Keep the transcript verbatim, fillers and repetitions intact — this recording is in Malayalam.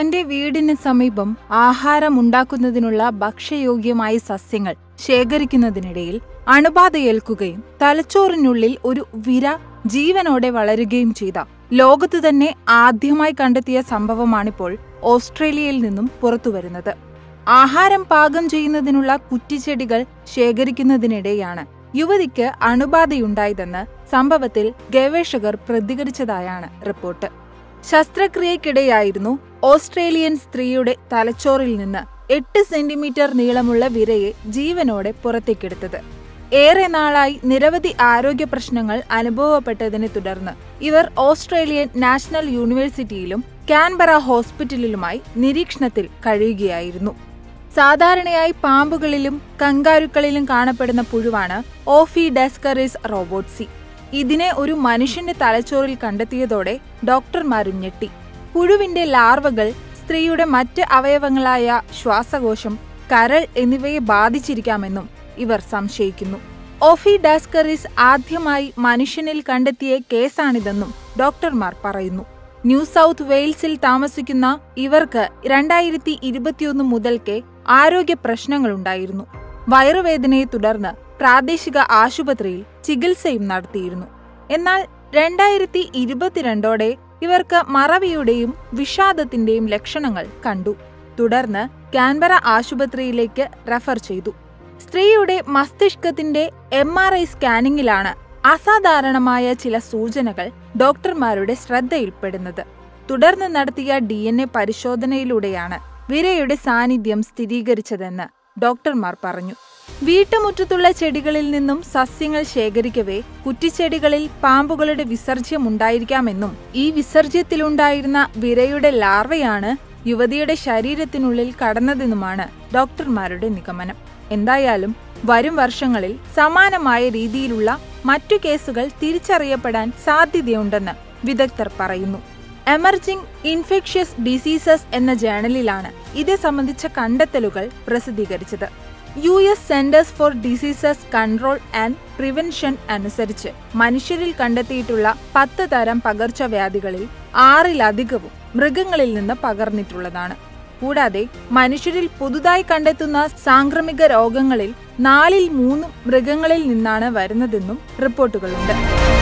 തന്റെ വീടിന് സമീപം ആഹാരമുണ്ടാക്കുന്നതിനുള്ള ഭക്ഷ്യയോഗ്യമായ സസ്യങ്ങൾ ശേഖരിക്കുന്നതിനിടയിൽ അണുബാധയേൽക്കുകയും തലച്ചോറിനുള്ളിൽ ഒരു വിര ജീവനോടെ വളരുകയും ചെയ്ത ലോകത്ത് തന്നെ ആദ്യമായി കണ്ടെത്തിയ സംഭവമാണിപ്പോൾ ഓസ്ട്രേലിയയിൽ നിന്നും പുറത്തുവരുന്നത്. ആഹാരം പാകം ചെയ്യുന്നതിനുള്ള കുറ്റിച്ചെടികൾ ശേഖരിക്കുന്നതിനിടെയാണ് യുവതിക്ക് അണുബാധയുണ്ടായതെന്ന് സംഭവത്തിൽ ഗവേഷകർ പ്രതികരിച്ചതായാണ് റിപ്പോർട്ട്. ശസ്ത്രക്രിയക്കിടെയായിരുന്നു ഓസ്ട്രേലിയൻ സ്ത്രീയുടെ തലച്ചോറിൽ നിന്ന് എട്ട് സെന്റിമീറ്റർ നീളമുള്ള വിരയെ ജീവനോടെ പുറത്തേക്കെടുത്തത്. ഏറെ നാളായി നിരവധി ആരോഗ്യ പ്രശ്നങ്ങൾ അനുഭവപ്പെട്ടതിനെ തുടർന്ന് ഇവർ ഓസ്ട്രേലിയൻ നാഷണൽ യൂണിവേഴ്സിറ്റിയിലും കാൻബറ ഹോസ്പിറ്റലിലുമായി നിരീക്ഷണത്തിൽ കഴിയുകയായിരുന്നു. സാധാരണയായി പാമ്പുകളിലും കങ്കാരുക്കളിലും കാണപ്പെടുന്ന പുഴുവാണ് ഓഫിഡസ്കറിസ് റോബോട്ട്സി. ഇതിനെ ഒരു മനുഷ്യന്റെ തലച്ചോറിൽ കണ്ടെത്തിയതോടെ ഡോക്ടർമാരും ഞെട്ടി. പുഴുവിന്റെ ലാർവകൾ സ്ത്രീയുടെ മറ്റ് അവയവങ്ങളായ ശ്വാസകോശം, കരൾ എന്നിവയെ ബാധിച്ചിരിക്കാമെന്നും ഇവർ സംശയിക്കുന്നു. ഓഫിഡസ്കറിസ് ആദ്യമായി മനുഷ്യനിൽ കണ്ടെത്തിയ കേസാണിതെന്നും ഡോക്ടർമാർ പറയുന്നു. ന്യൂ സൗത്ത് വെയിൽസിൽ താമസിക്കുന്ന ഇവർക്ക് രണ്ടായിരത്തി ഇരുപത്തിയൊന്ന് മുതൽക്കേ ആരോഗ്യ പ്രശ്നങ്ങളുണ്ടായിരുന്നു. വയറുവേദനയെ തുടർന്ന് പ്രാദേശിക ആശുപത്രിയിൽ ചികിത്സയും നടത്തിയിരുന്നു. എന്നാൽ രണ്ടായിരത്തി ഇരുപത്തിരണ്ടോടെ ഇവർക്ക് മറവിയുടെയും വിഷാദത്തിന്റെയും ലക്ഷണങ്ങൾ കണ്ടു. തുടർന്ന് കാൻബറ ആശുപത്രിയിലേക്ക് റെഫർ ചെയ്തു. സ്ത്രീയുടെ മസ്തിഷ്കത്തിന്റെ എം ആർ ഐ സ്കാനിങ്ങിലാണ് അസാധാരണമായ ചില സൂചനകൾ ഡോക്ടർമാരുടെ ശ്രദ്ധയിൽപ്പെടുന്നത്. തുടർന്ന് നടത്തിയ ഡി എൻ എ പരിശോധനയിലൂടെയാണ് വിരയുടെ സാന്നിധ്യം സ്ഥിരീകരിച്ചതെന്ന് ഡോക്ടർമാർ പറഞ്ഞു. വീട്ടുമുറ്റത്തുള്ള ചെടികളിൽ നിന്നും സസ്യങ്ങൾ ശേഖരിക്കവേ കുറ്റിച്ചെടികളിൽ പാമ്പുകളുടെ വിസർജ്യം ഉണ്ടായിരിക്കാമെന്നും ഈ വിസർജ്യത്തിലുണ്ടായിരുന്ന വിരയുടെ ലാർവയാണ് യുവതിയുടെ ശരീരത്തിനുള്ളിൽ കടന്നതെന്നുമാണ് ഡോക്ടർമാരുടെ നിഗമനം. എന്തായാലും വരും വർഷങ്ങളിൽ സമാനമായ രീതിയിലുള്ള മറ്റു കേസുകൾ തിരിച്ചറിയപ്പെടാൻ സാധ്യതയുണ്ടെന്ന് വിദഗ്ധർ പറയുന്നു. എമർജിംഗ് ഇൻഫെക്ഷ്യസ് ഡിസീസസ് എന്ന ജേണലിലാണ് ഇത് സംബന്ധിച്ച കണ്ടെത്തലുകൾ പ്രസിദ്ധീകരിച്ചത്. U S Centers for Diseases Control and Prevention അനുസരിച്ച് മനുഷ്യരിൽ കണ്ടെത്തിയിട്ടുള്ള പത്ത് തരം പകർച്ചവ്യാധികളിൽ ആറിലധികവും മൃഗങ്ങളിൽ നിന്ന് പകർന്നിട്ടുള്ളതാണ്. കൂടാതെ മനുഷ്യരിൽ പുതുതായി കണ്ടെത്തുന്ന സാംക്രമിക രോഗങ്ങളിൽ നാലിൽ മൂന്നും മൃഗങ്ങളിൽ നിന്നാണ് വരുന്നതെന്നും റിപ്പോർട്ടുകളുണ്ട്.